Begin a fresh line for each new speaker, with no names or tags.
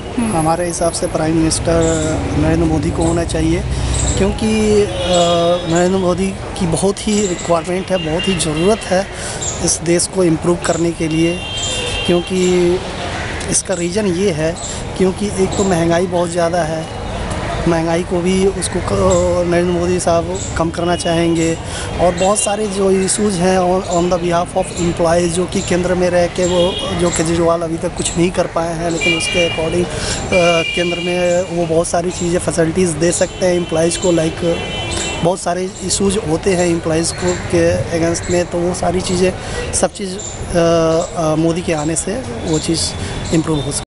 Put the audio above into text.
हमारे हिसाब से प्राइम मिनिस्टर नरेंद्र मोदी को होना चाहिए, क्योंकि नरेंद्र मोदी की बहुत ही रिक्वायरमेंट है, बहुत ही ज़रूरत है इस देश को इम्प्रूव करने के लिए। क्योंकि इसका रीज़न ये है क्योंकि एक तो महंगाई बहुत ज़्यादा है, महंगाई को भी उसको नरेंद्र मोदी साहब कम करना चाहेंगे। और बहुत सारे जो इशूज़ हैं on the behalf of employees, जो कि केंद्र में रह के वो जो केजरीवाल अभी तक कुछ नहीं कर पाए हैं, लेकिन उसके अकॉर्डिंग केंद्र में वो बहुत सारी चीज़ें फैसिलिटीज़ दे सकते हैं एम्प्लॉयज़ को। लाइक बहुत सारे इशूज़ होते हैं एम्प्लॉयज़ को के अगेंस्ट में, तो वो सारी चीज़ें सब चीज़ मोदी के आने से वो चीज़ इम्प्रूव हो सकती है।